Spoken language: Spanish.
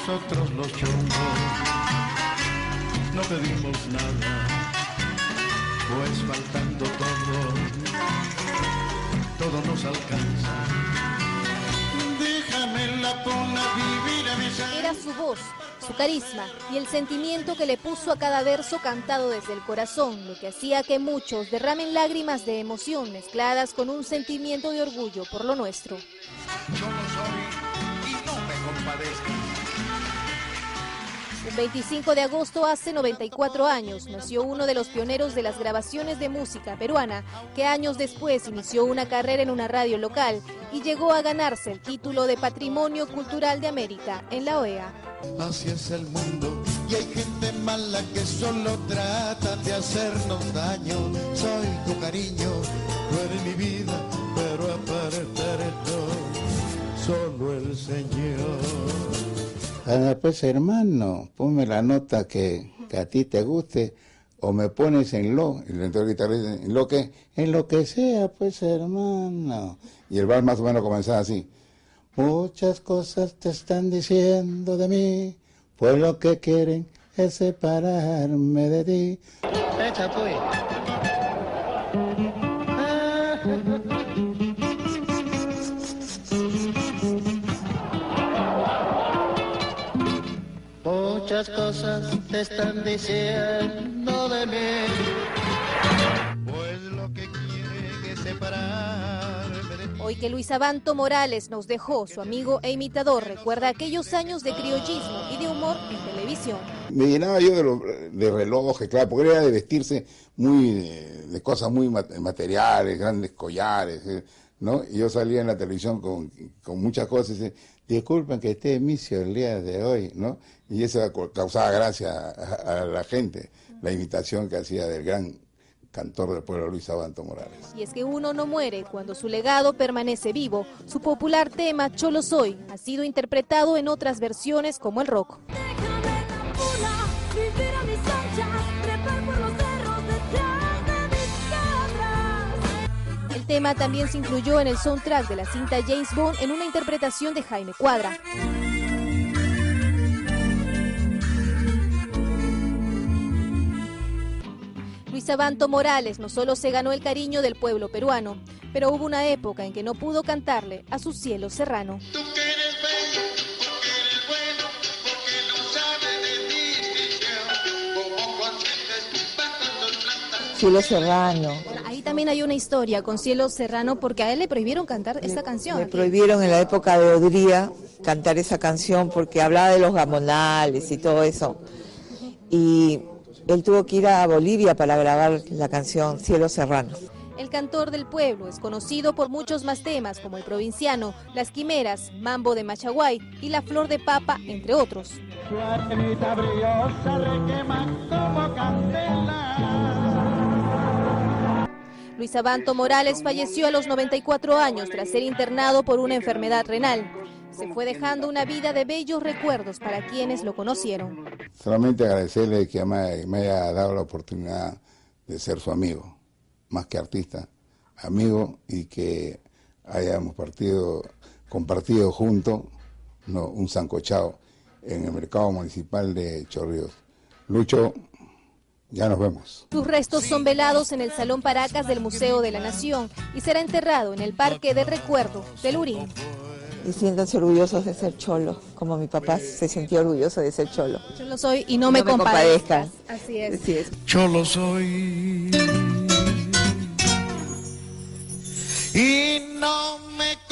nosotros los chongos no pedimos nada, pues faltando todo nos alcanza. Déjame la pona vivir a mis años. Era su voz, su carisma y el sentimiento que le puso a cada verso cantado desde el corazón, lo que hacía que muchos derramen lágrimas de emoción mezcladas con un sentimiento de orgullo por lo nuestro. Yo no soy y no me compadezco. El 25 de agosto, hace 94 años, nació uno de los pioneros de las grabaciones de música peruana, que años después inició una carrera en una radio local y llegó a ganarse el título de Patrimonio Cultural de América en la OEA. Así es el mundo y hay gente mala que solo trata de hacernos daño. Soy tu cariño, tú eres mi vida, pero aparte de todo, solo el Señor. Pues hermano, ponme la nota que a ti te guste, o me pones en lo, y el guitarrista en lo que sea, pues hermano. Y el vals más o menos comenzaba así: muchas cosas te están diciendo de mí, pues lo que quieren es separarme de ti. Echa pues. Muchas cosas te están diciendo de mí, pues lo que quieren es separarme de ti. Hoy que Luis Abanto Morales nos dejó, su amigo e imitador recuerda aquellos años de criollismo y de humor en televisión. Me llenaba yo de relojes, claro, porque era de vestirse de cosas muy materiales, grandes collares, ¿no? Y yo salía en la televisión con muchas cosas y decía: disculpen que esté misio el día de hoy, ¿no? Y eso causaba gracia a la gente, la imitación que hacía del gran cantor del pueblo, Luis Abanto Morales. Y es que uno no muere cuando su legado permanece vivo. Su popular tema Cholo Soy ha sido interpretado en otras versiones como el rock. El tema también se incluyó en el soundtrack de la cinta James Bond en una interpretación de Jaime Cuadra. Luis Abanto Morales no solo se ganó el cariño del pueblo peruano, pero hubo una época en que no pudo cantarle a su cielo serrano. Tú que eres bello, porque eres bueno, porque no sabes de distinción, como conscientes bajo tus plantas. Cielo Serrano. Ahí también hay una historia con Cielo Serrano, porque a él le prohibieron cantar esta canción. Le prohibieron en la época de Odría cantar esa canción porque hablaba de los gamonales y todo eso. Y él tuvo que ir a Bolivia para grabar la canción Cielo Serrano. El cantor del pueblo es conocido por muchos más temas como El Provinciano, Las Quimeras, Mambo de Machaguay y La Flor de Papa, entre otros. Su arenita brillosa requema como candela. Luis Abanto Morales falleció a los 94 años tras ser internado por una enfermedad renal. Se fue dejando una vida de bellos recuerdos para quienes lo conocieron. Solamente agradecerle que me haya dado la oportunidad de ser su amigo, más que artista, amigo, y que hayamos compartido juntos, ¿no?, un sancochado en el mercado municipal de Chorrillos. Lucho, ya nos vemos. Sus restos son velados en el Salón Paracas del Museo de la Nación y será enterrado en el Parque del Recuerdo de Lurín. Y siéntanse orgullosos de ser cholo, como mi papá se sintió orgulloso de ser cholo. Yo lo soy y no me compadezcan. Así es. Yo lo soy y no me